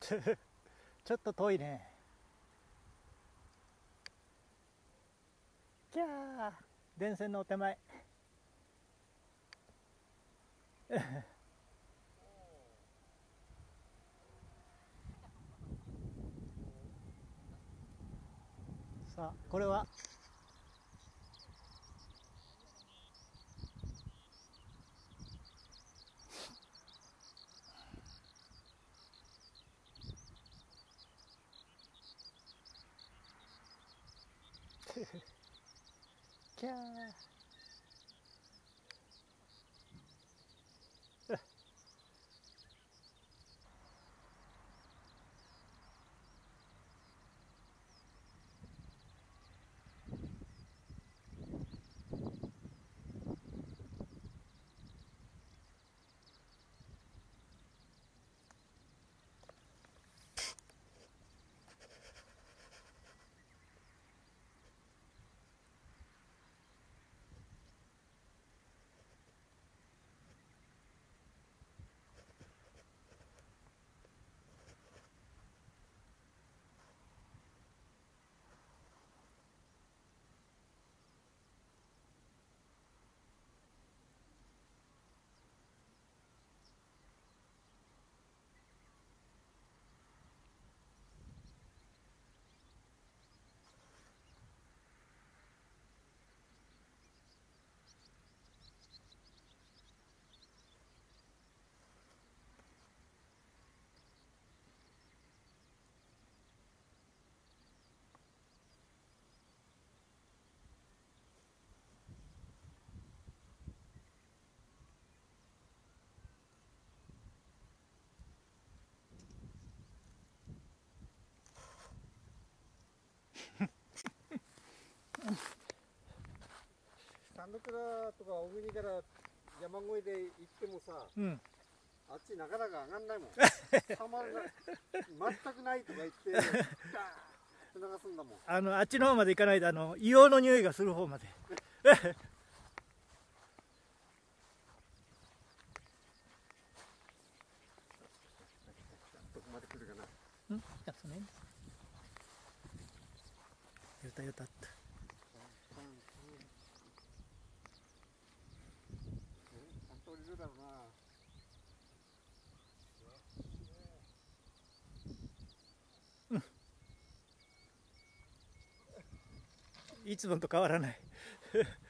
ちょっと遠いね。キャー、電線のお手前。さあ、これはキャー。 三度倉とか小国から山越えで行ってもさ、 うん、 あっちなかなか上がんないもん。たまらない、全くないとか言って、ガーッて流すんだもん。 あっちの方まで行かないで、硫黄の匂いがする方まで。 どこまで来るかな。 うん、やつね。よたよたっと。 ちゃんと降りるだろうな。 いつもと変わらない。